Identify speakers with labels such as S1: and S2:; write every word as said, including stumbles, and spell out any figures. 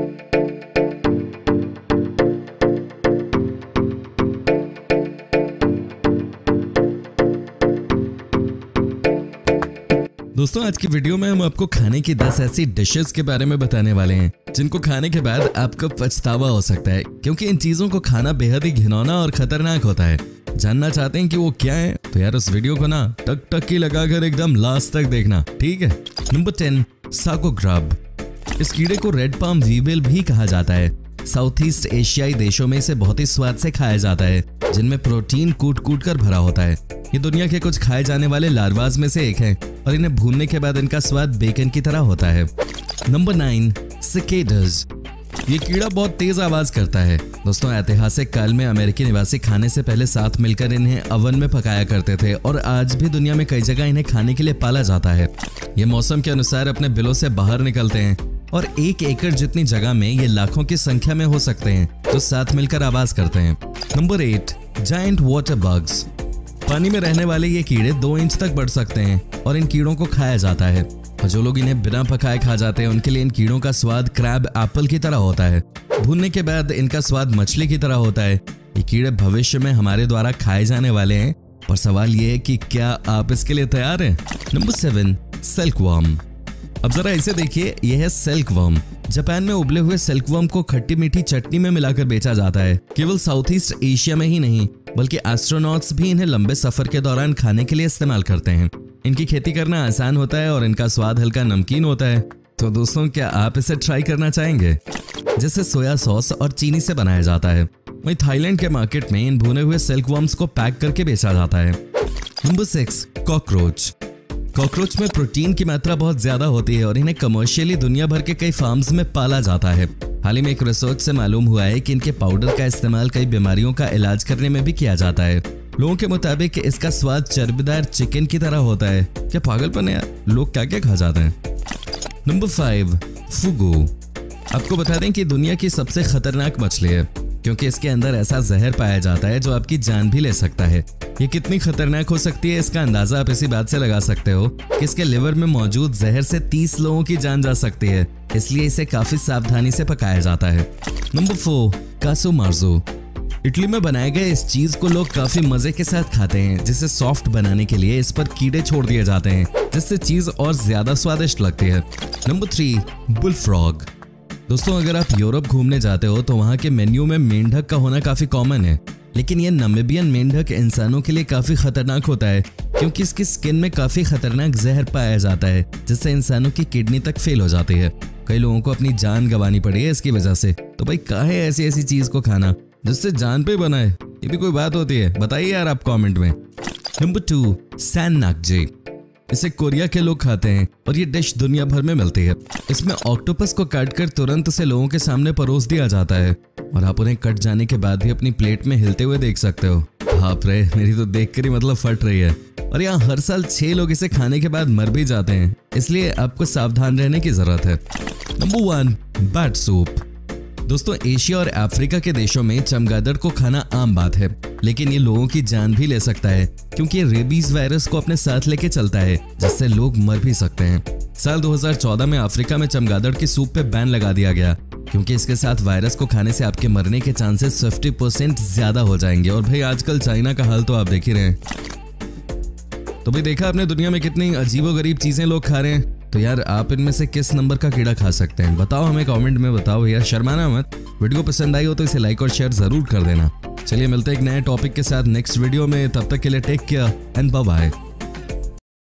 S1: दोस्तों आज की वीडियो में हम आपको खाने की दस ऐसी डिशेस के बारे में बताने वाले हैं जिनको खाने के बाद आपको पछतावा हो सकता है, क्योंकि इन चीजों को खाना बेहद ही घिनौना और खतरनाक होता है। जानना चाहते हैं कि वो क्या है? तो यार उस वीडियो को ना टक टक की लगाकर एकदम लास्ट तक देखना, ठीक है। Number ten, sago grub. इस कीड़े को रेड पाम वीवेल भी कहा जाता है। साउथ ईस्ट एशियाई देशों में इसे बहुत ही स्वाद से खाया जाता है, जिनमें प्रोटीन कूट कूट कर भरा होता है। ये दुनिया के कुछ खाए जाने वाले लार्वास में से एक है और इन्हें भूनने के बाद इनका स्वाद बेकन की तरह होता है। Number nine, cicadas. ये कीड़ा बहुत तेज आवाज करता है। दोस्तों ऐतिहासिक काल में अमेरिकी निवासी खाने से पहले साथ मिलकर इन्हें अवन में पकाया करते थे और आज भी दुनिया में कई जगह इन्हें खाने के लिए पाला जाता है। ये मौसम के अनुसार अपने बिलों से बाहर निकलते हैं और एक एकड़ जितनी जगह में ये लाखों की संख्या में हो सकते हैं जो साथ मिलकर आवाज करते हैं। Number eight, giant water bugs. पानी में रहने वाले ये कीड़े दो इंच तक बढ़ सकते हैं और इन कीड़ों को खाया जाता है। और जो लोग इन्हें बिना पकाए खा जाते हैं उनके लिए इन कीड़ों का स्वाद क्रैब एप्पल की तरह होता है। भूनने के बाद इनका स्वाद मछली की तरह होता है। ये कीड़े भविष्य में हमारे द्वारा खाए जाने वाले हैं, पर सवाल ये है कि क्या आप इसके लिए तैयार हैं? Number seven, silkworm. अब जरा इसे देखिए, यह है सिल्कवर्म। जापान में उबले हुए सिल्कवर्म को खट्टी मीठी चटनी में मिलाकर बेचा जाता है। केवल साउथ ईस्ट एशिया में ही नहीं बल्कि एस्ट्रोनॉट्स भी इन्हें लंबे सफर के दौरान खाने के लिए इस्तेमाल करते हैं। इनकी खेती करना आसान होता है और इनका स्वाद हल्का नमकीन होता है। तो दोस्तों क्या आप इसे ट्राई करना चाहेंगे? जिसे सोया सॉस और चीनी से बनाया जाता है। वहीं थाईलैंड के मार्केट में इन भुने हुए सिल्कवर्म्स को पैक करके बेचा जाता है। Number six, cockroach. कॉकरोच में प्रोटीन की मात्रा बहुत ज्यादा होती है और इन्हें कमर्शियली दुनिया भर के कई फार्म्स में पाला जाता है। हाल ही में एक रिसर्च से मालूम हुआ है कि इनके पाउडर का इस्तेमाल कई बीमारियों का इलाज करने में भी किया जाता है। लोगों के मुताबिक इसका स्वाद चर्बीदार चिकन की तरह होता है। क्या पागलपन है यार, लोग क्या क्या खा जाते हैं। Number five, fugu. आपको बता दें कि दुनिया की सबसे खतरनाक मछली है, क्योंकि इसके अंदर ऐसा जहर पाया जाता है जो आपकी जान भी ले सकता है। ये कितनी खतरनाक हो सकती है इसका अंदाजा आप इसी बात से लगा सकते हो कि इसके लिवर में मौजूद जहर से तीस लोगों की जान जा सकती है, इसलिए इसे काफी सावधानी से पकाया जाता है। Number four, कासुमार्जो। इटली में बनाए गए इस चीज को लोग काफी मजे के साथ खाते हैं, जिसे सॉफ्ट बनाने के लिए इस पर कीड़े छोड़ दिए जाते हैं, जिससे चीज और ज्यादा स्वादिष्ट लगती है। Number three, bullfrog. दोस्तों अगर आप यूरोप घूमने जाते हो तो वहाँ के मेन्यू में मेंढक का होना काफी कॉमन है, लेकिन यह नामीबियन मेंढक इंसानों के लिए काफी खतरनाक होता है, क्योंकि इसकी स्किन में काफी खतरनाक जहर पाया जाता है, जिससे इंसानों की किडनी तक फेल हो जाती है। कई लोगों को अपनी जान गंवानी पड़ी है इसकी वजह से। तो भाई काहे ऐसी ऐसी चीज को खाना जिससे जान पे बना है? ये भी कोई बात होती है? बताइए यार आप कमेंट में। Number two, sannakji. इसे कोरिया के लोग खाते हैं और ये डिश दुनिया भर में मिलती है। इसमें ऑक्टोपस को काटकर तुरंत उसे लोगों के सामने परोस दिया जाता है और आप उन्हें कट जाने के बाद भी अपनी प्लेट में हिलते हुए देख सकते हो। बाप रे, मेरी तो देखकर ही मतलब फट रही है। और यहाँ हर साल छह लोग इसे खाने के बाद मर भी जाते हैं, इसलिए आपको सावधान रहने की जरूरत है। Number one, bat soup. दोस्तों एशिया और अफ्रीका के देशों में चमगादड़ को खाना आम बात है, लेकिन ये लोगों की जान भी ले सकता है, क्योंकि ये रेबीज वायरस को अपने साथ लेके चलता है, जिससे लोग मर भी सकते हैं। साल दो हज़ार चौदह में अफ्रीका में चमगादड़ के सूप पे बैन लगा दिया गया, क्योंकि इसके साथ वायरस को खाने से आपके मरने के चांसेस पचास परसेंट ज्यादा हो जाएंगे। और भाई आजकल चाइना का हाल तो आप देख ही रहे हैं। तो भाई देखा आपने दुनिया में कितनी अजीबोगरीब चीजें लोग खा रहे हैं। तो यार आप इनमें से किस नंबर का कीड़ा खा सकते हैं? बताओ हमें कमेंट में बताओ भैया, शर्माना मत। वीडियो पसंद आई हो तो इसे लाइक और शेयर जरूर कर देना। चलिए मिलते हैं एक नए टॉपिक के साथ नेक्स्ट वीडियो में, तब तक के लिए take care and bye bye.